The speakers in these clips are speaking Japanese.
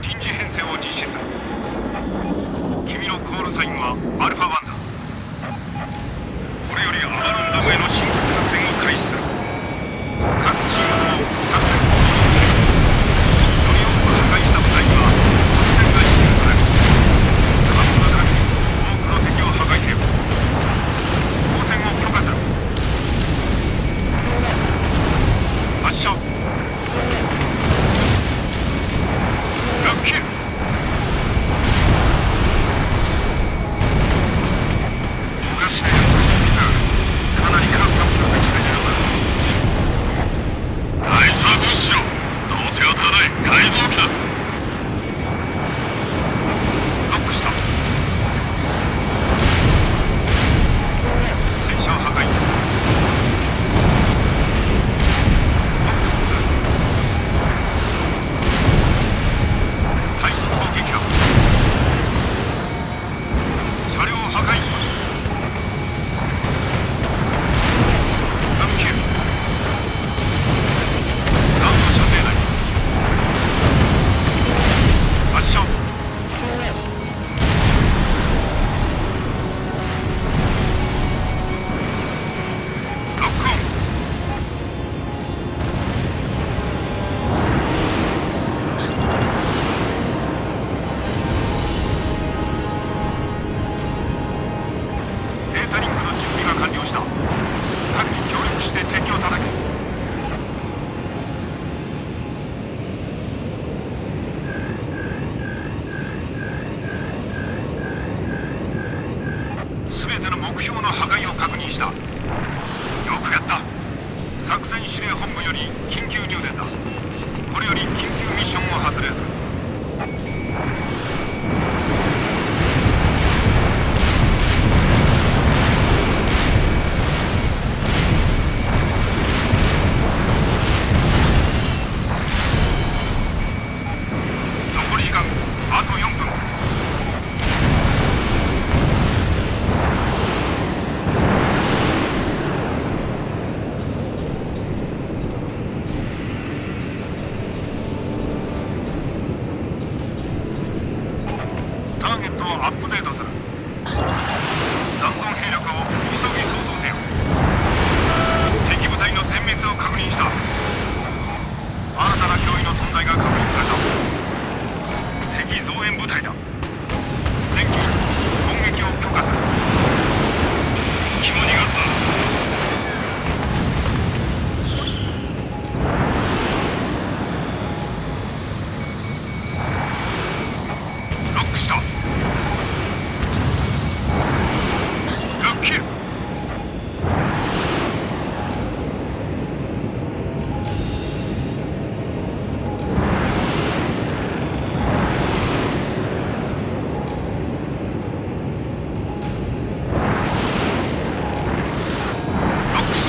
臨時編成を実施する。君のコールサインはアルファ1だ。これよりアバロンダムへの進攻作戦を開始する。各チームとも作戦行動を決める。より多く破壊した部隊には得点が支給される。可能な限り多くの敵を破壊せよ。交戦を許可する。発射。ロッキー。おかしなやつを見つけた。かなりカスタムされた機体なのだ。あいつは無視しろ。どうせ当たらない改造機だ。ロックした。戦車破壊。ボックス2。対空撃破。車両破壊。ロッキー。ランド射程内。発射。ロックオン。テータリングの準備が完了した。各機協力して敵を叩け。全ての目標の破壊を確認した。よくやった。作戦指令本部より緊急入電だ。これより緊急ミッションを発令する。残り時間あと4分。ターゲットをアップデートする。残存兵力を急ぎ掃討せよ。敵部隊の全滅を確認した。新たな脅威の存在が確認された。敵増援部隊だ。全機攻撃を許可する。気も逃がすな。ロックした。ロッキー。ロックした。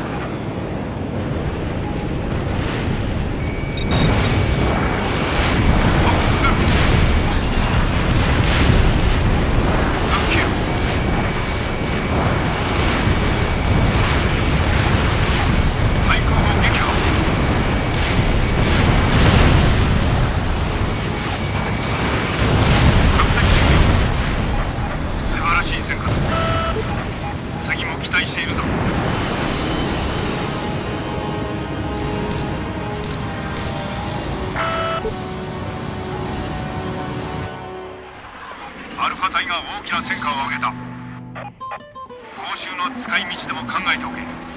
ボックス2。ロッキー。対空砲撃破。作戦終了。素晴らしい戦果だ。次も期待しているぞ。アルファ隊が大きな戦果を上げた。報酬の使い道でも考えておけ。